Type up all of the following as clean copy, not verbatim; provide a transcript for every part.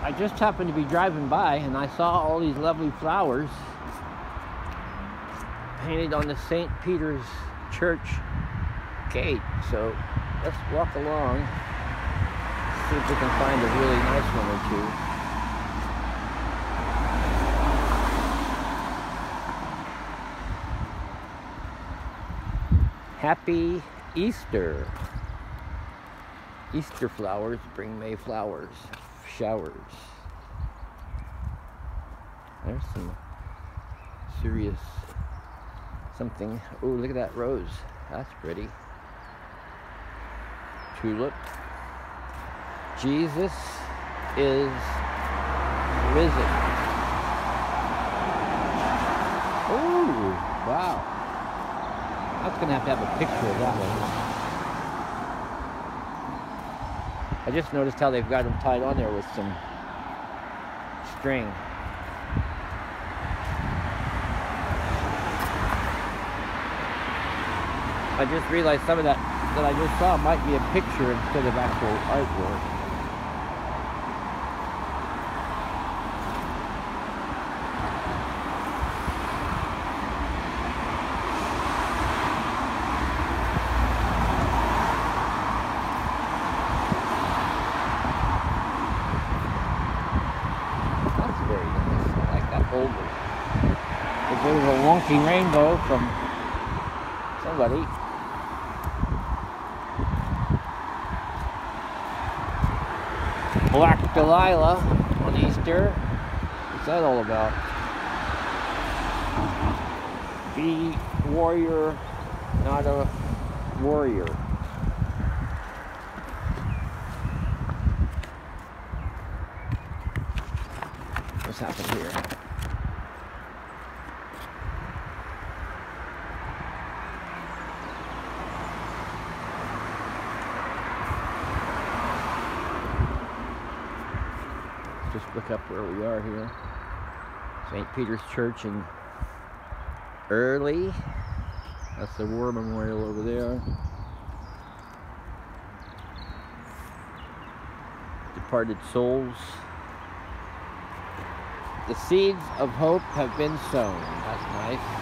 I just happened to be driving by and I saw all these lovely flowers painted on the St. Peter's Church gate. So let's walk along, see if we can find a really nice one or two. Happy Easter. Easter flowers bring May flowers, showers. There's some serious something. Oh, look at that rose. That's pretty. Tulip. Jesus is risen. Oh, wow. I was going to have a picture of that one. I just noticed how they've got them tied on there with some string. I just realized some of that I just saw might be a picture instead of actual artwork. If there was a wonky rainbow from somebody. Black Delilah on Easter. What's that all about? Be warrior, not a warrior. What's happened here? Just look up where we are here. St. Peter's Church in Early. That's the war memorial over there. Departed souls. The seeds of hope have been sown. That's nice.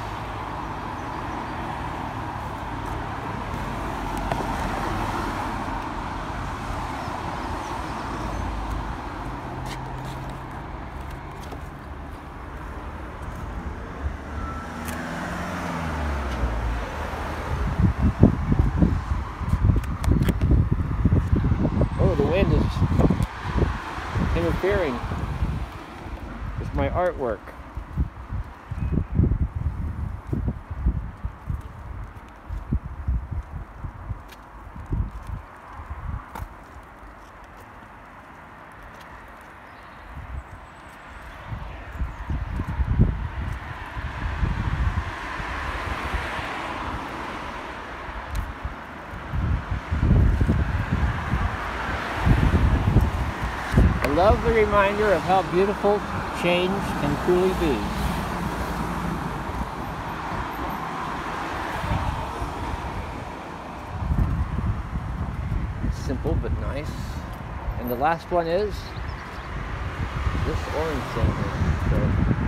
The wind is interfering with my artwork. I love the reminder of how beautiful change can truly be. Simple but nice. And the last one is this orange thing here. So